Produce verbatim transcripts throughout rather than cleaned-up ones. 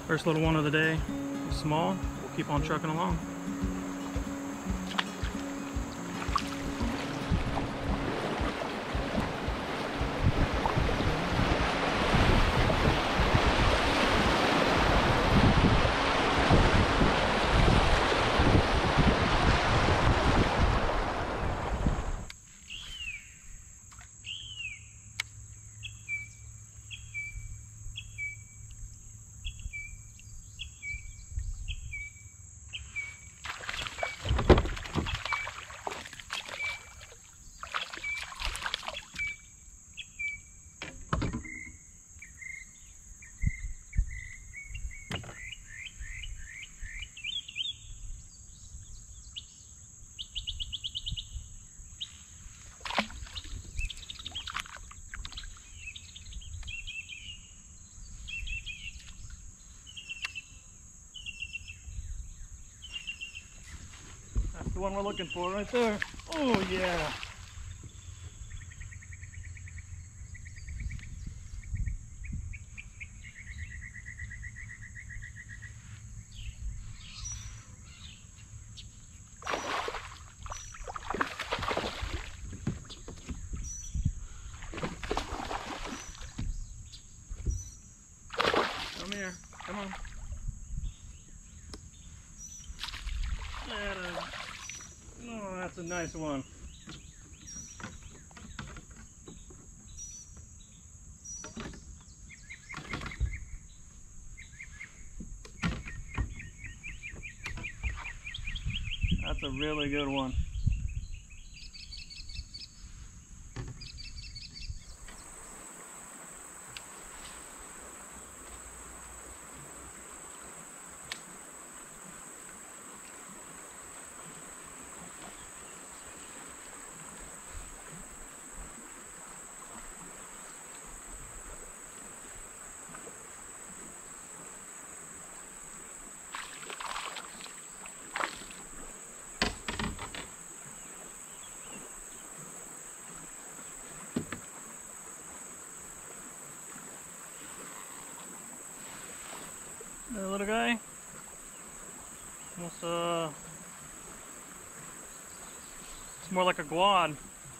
First little one of the day, small. We'll keep on trucking along. That's the one we're looking for right there. Oh yeah. Come here, come on. That is, oh, that's a nice one. That's a really good one. That little guy, almost uh, it's more like a guad.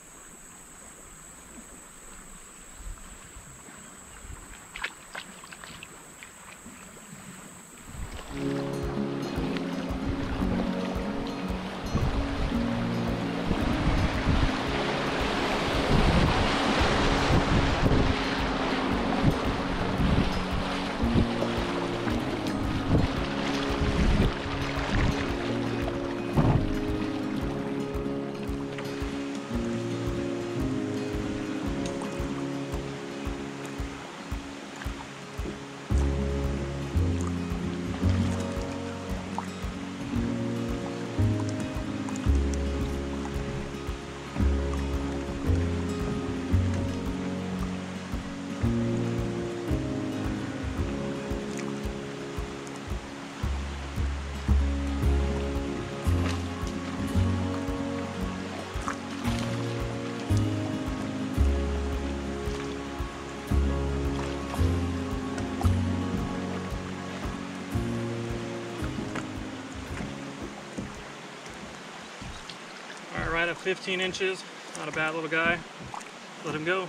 Right at fifteen inches, not a bad little guy. Let him go.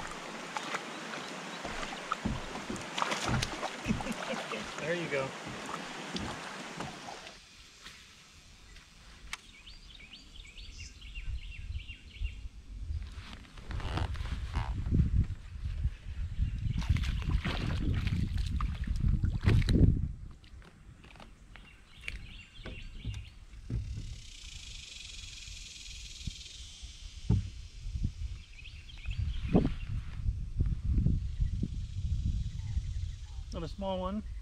There you go. Another small one.